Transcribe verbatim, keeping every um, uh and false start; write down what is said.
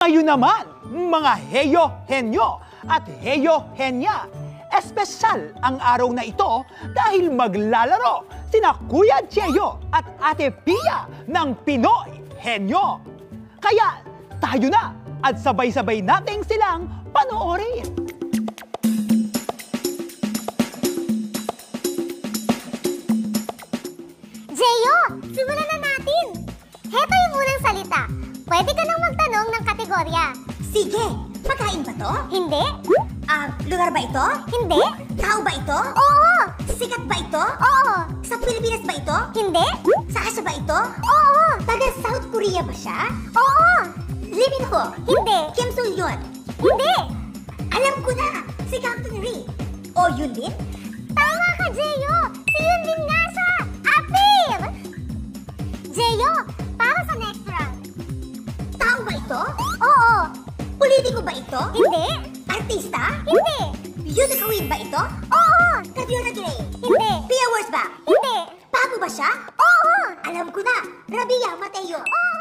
Ngayon naman, mga Heyo Henyo at Heyo Henya, espesyal ang araw na ito dahil maglalaro sina Kuya Cheo at Ate Pia ng Pinoy Henyo. Kaya tayo na at sabay-sabay nating silang panoorin. Cheo, simulan na natin! Heto yung unang salita. Pwede ka nang magtanong ng kategorya. Sige! Pagkain ba to? Hindi. Ah, lugar ba ito? Hindi. Tao ba ito? Oo. Sikat ba ito? Oo. Sa Pilipinas ba ito? Hindi. Sa Asia ba ito? Oo. Taga South Korea ba siya? Oo. Lee Min Ho? Hindi. Kim Soo Hyun? Hindi. Alam ko na! Si Captain Ri. O yun din? Tama ka, Cheo! Si Yun din nga siya! Apir! Cheo, para sa next round. Tao ba ito? Oo. Politiko ba ito? Hindi. Artista? Hindi. Beauty queen ba ito? Oo. Rabiya Gray? Hindi. Pia Words ba? Hindi. Papo ba siya? Oo. Alam ko na! Rabiya Mateo! Oo.